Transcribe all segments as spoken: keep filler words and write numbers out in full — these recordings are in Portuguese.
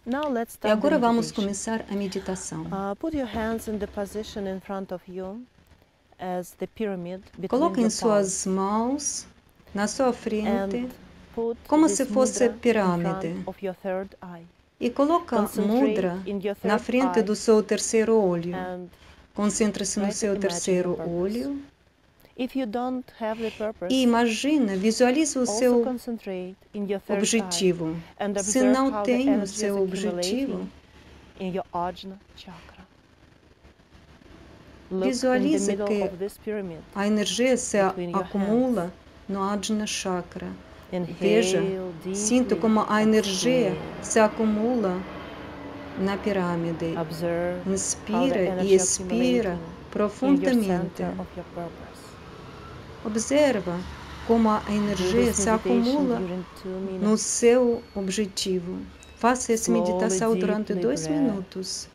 Now let's E start agora the vamos meditation. começar a meditação. Uh, put your hands in the position in front of you as the pyramid between Coloquem your suas palms. mãos na sua frente, And put como this se fosse mudra in pirâmide. front of your third eye. E coloca Concentrate mudra in your na third frente eye do seu terceiro olho. and Concentre-se no try to seu imagine terceiro your purpose. olho If you don't have the e purpose, imagina, visualize o also seu concentrate in your third objetivo. eye and Se observe não how the tem o energy is seu objetivo, accumulating in your Ajna chakra. Look in the visualize middle que of this pyramid. a energia se Between your acumula no Ajna Chakra. Inhale Veja, deeply, sinta como a energia exhale. se acumula na pirâmide. Observe how the Inspira e energy expira accumulating in your profundamente. center of your purpose. Observa como a Do energia this se meditation acumula during two no minutes. seu objetivo. Faça essa Slowly, meditação durante deeply dois breath. minutos.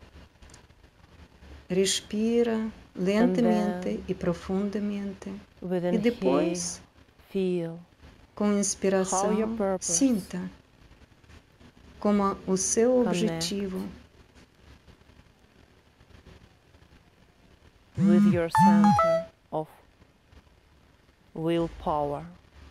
Respira lentamente then, e profundamente. With E inhale, depois, feel com how your inspiração, purpose sinta como o seu connect objetivo with your center of willpower.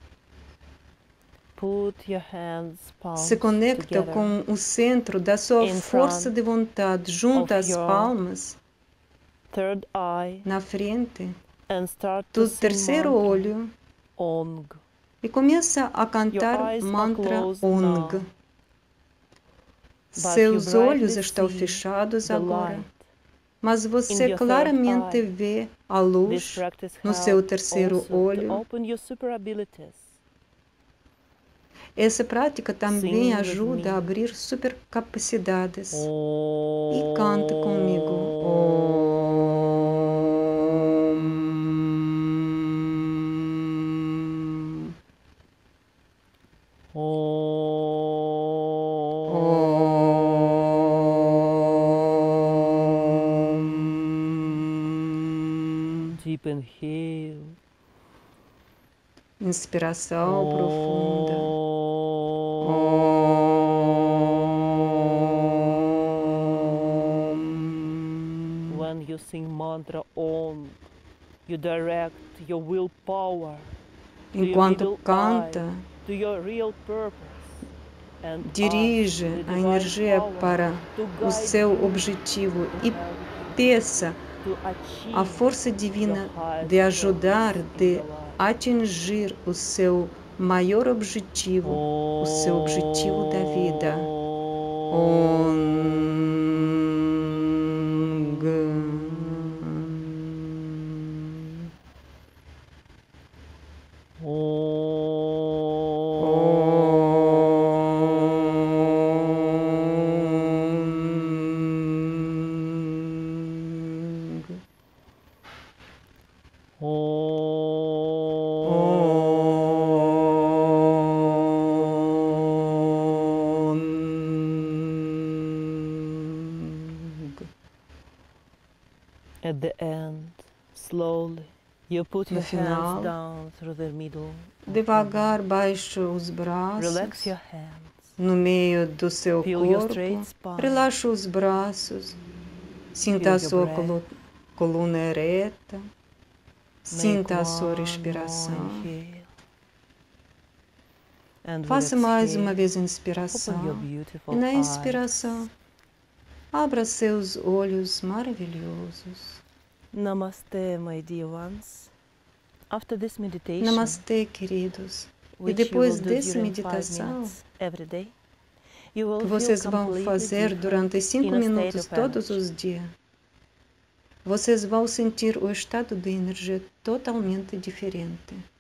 Put your hands, palms se conecta together com o centro da sua in força front de vontade junto of às your palmas third eye na frente and start to do sing terceiro mantra olho Ong. e começa a Your cantar eyes are mantra closed Ong. now, but Seus you olhos brightly estão see fechados the agora, light. mas In você your third claramente eye. vê a This luz practice no seu helps terceiro also to olho. open your super abilities. Essa prática também Sing with ajuda me. a abrir supercapacidades. Om. E cante comigo. Om. Om. Deep inhale. Inspiração profunda. Om. When you sing mantra Om, you direct your willpower to your Enquanto middle canta, eye, to your real purpose, and dirige ask the a divine energia power para to o guide seu you objetivo to e help peça to achieve a força your divina highest de ajudar, purpose in de your life. atingir o seu maior objetivo, o seu objetivo da vida. Ong. At the end, slowly, you put No your final, hands down through the middle. Devagar baixe os braços Relax your hands. no meio do seu Feel your corpo. straight spine. Relaxe os braços. Sinta Feel a your sua breath. colo- coluna ereta. Sinta a Make sua one respiração. more inhale. And with Faça mais uma exhale, vez a open your inspiração. beautiful E na eyes. inspiração, abra seus olhos maravilhosos. Namaste, my dear ones. After this meditation, Namastê, queridos. E which depois you will do dessa during five meditação, minutes every day, you will que feel vocês vão completely fazer different durante cinco inner state minutos of todos energy. os dias, vocês vão sentir o estado de energia totalmente diferente.